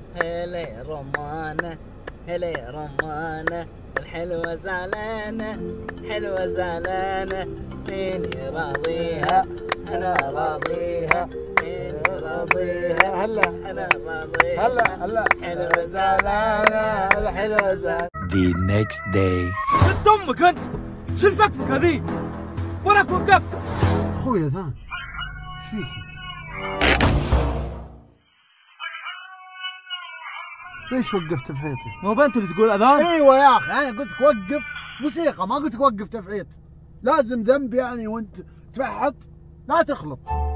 هلي رمانة هلي رمانة الحلوة زعلانة حلوة زعلانة مين راضيها أنا راضيها مين راضيها هلا أنا راضيها هلا حلوة زعلانة الحلوة زعلانة. The next day. شد امك انت، شو الفكفكه ذي؟ وراك وقفت؟ اخوي اذان، ايش فيك انت؟ ليش وقفت تفحيطي؟ مو بنت اللي تقول اذان؟ ايوه يا اخي، انا قلت لك وقف موسيقى، ما قلت لك وقف تفحيط. لازم ذنب يعني وانت تفحط؟ لا تخلط.